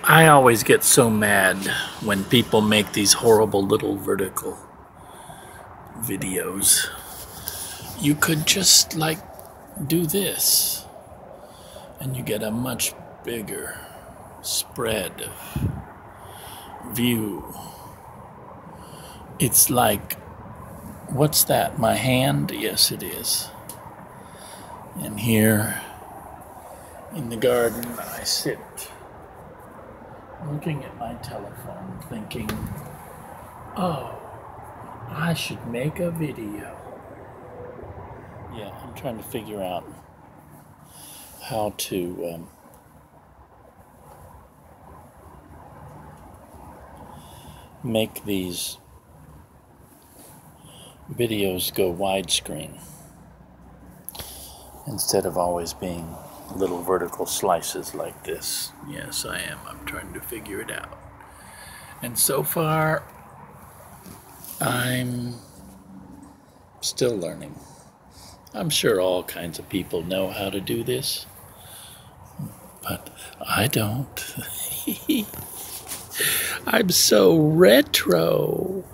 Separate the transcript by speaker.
Speaker 1: I always get so mad when people make these horrible little vertical videos. You could just like do this and you get a much bigger spread of view. It's like, what's that? My hand? Yes, it is. And here in the garden, I sit looking at my telephone thinking, oh, I should make a video. Yeah, I'm trying to figure out how to make these videos go widescreen instead of always being little vertical slices like this. Yes, I am. I'm trying to figure it out. And so far, I'm still learning. I'm sure all kinds of people know how to do this, but I don't. I'm so retro.